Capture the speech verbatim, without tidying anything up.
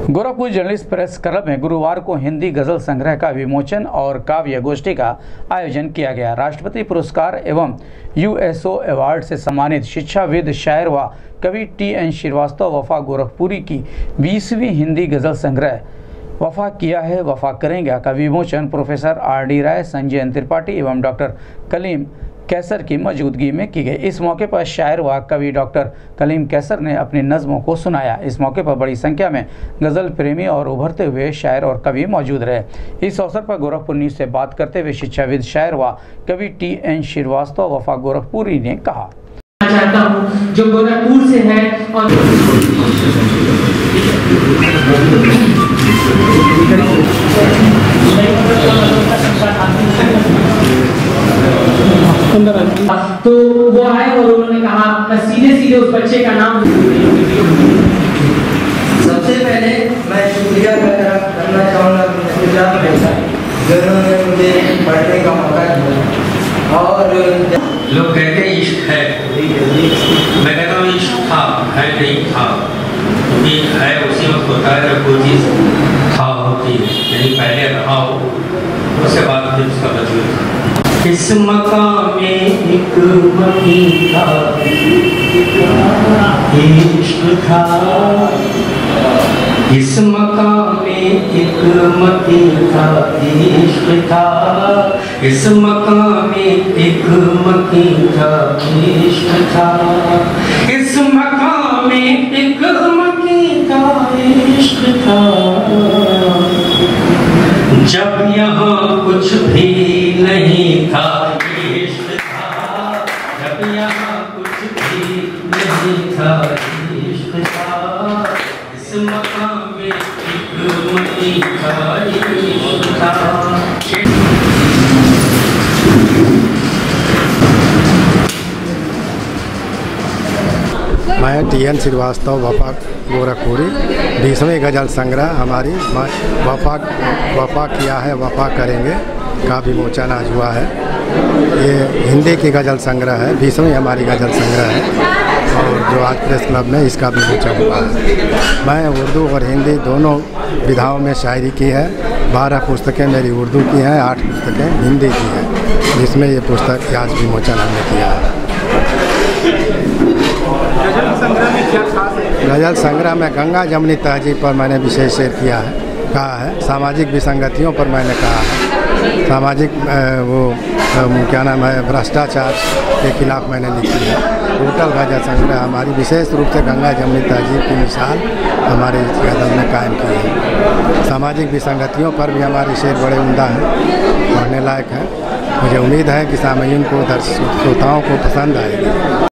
Gorakhpur journalist press club में गुरुवार को हिंदी गजल संग्रह का विमोचन और काव्य गोष्ठी का आयोजन किया गया। राष्ट्रपति पुरस्कार एवं यूएसओ अवार्ड से सम्मानित शिक्षाविद, शायर व कवि टी एन श्रीवास्तव वफा गोरखपुरी की बीसवीं हिंदी गजल संग्रह वफा किया है वफा करेंगे का विमोचन professor R D Rai, Sanjay Tripathi एवं डॉक्टर कलीम कैसर की मौजूदगी में की गई। इस मौके पर शायर व कवि डॉक्टर कलीम कैसर ने अपनी नज़मों को सुनाया। इस मौके पर बड़ी संख्या में गज़ल प्रेमी और उभरते हुए शायर और कवि मौजूद रहे। इस अवसर पर गोरखपुर न्यूज़ से बात करते हुए शिक्षाविद, शायर व कवि टी एन श्रीवास्तव वफा गोरखपुरी ने कहा, चाहता हूं जो गोरखपुर से है और तो वो आए और उन्होंने कहा मैं सीधे सीधे उस बच्चे का नाम। सबसे पहले मैं शुक्रिया करना चाहूँगा जिन्होंने मुझे पढ़ने का मौका दिया। और लोग कहते हैं इश्क है, मैं कहता हूँ इश्क था, है नहीं था, क्योंकि है उसी वक्त होता है जब कोई चीज़ था होती है, यानी पहले रहा हो उसके बाद फिर उसका वजूद। इस मकाम में एक मकी था इश्क था, इस मकाम में एक मकी था इश्क था, इस मकाम में एक मकी था इश्क था, इस मकाम में एक मकी था इश्क था। जब यहाँ कुछ भी नहीं था इश्क था, जब यहाँ कुछ भी नहीं था इश्क था, इस मकाम में एक मकी था इश्क था। मैं टी एन श्रीवास्तव वफा गोरखपुरी बीसवीं गज़ल संग्रह हमारी वफा वफा किया है वफा करेंगे का विमोचन आज हुआ है। ये हिंदी की गज़ल संग्रह है, बीसवीं हमारी गज़ल संग्रह है और जो आज प्रेस क्लब में इसका विमोचन हुआ है। मैं उर्दू और हिंदी दोनों विधाओं में शायरी की है। बारह पुस्तकें मेरी उर्दू की हैं, आठ पुस्तकें हिंदी की हैं, जिसमें ये पुस्तक आज विमोचन हमने किया है। गज़ल संग्रह में क्या खास है? गज़ल संग्रह में गंगा जमनी तहजीब पर मैंने विशेष शेर किया है कहा है, सामाजिक विसंगतियों पर मैंने कहा है, सामाजिक वो क्या नाम है भ्रष्टाचार के खिलाफ मैंने लिखी है। टोटल गज़ल संग्रह हमारी विशेष रूप से गंगा जमनी तहजीब की मिसाल हमारे इस गज़ल में कायम की है। सामाजिक विसंगतियों पर भी हमारे शेर बड़े उम्दा हैं, पढ़ने लायक हैं। मुझे उम्मीद है कि सामईन को, दर्शक श्रोताओं को पसंद आएगी।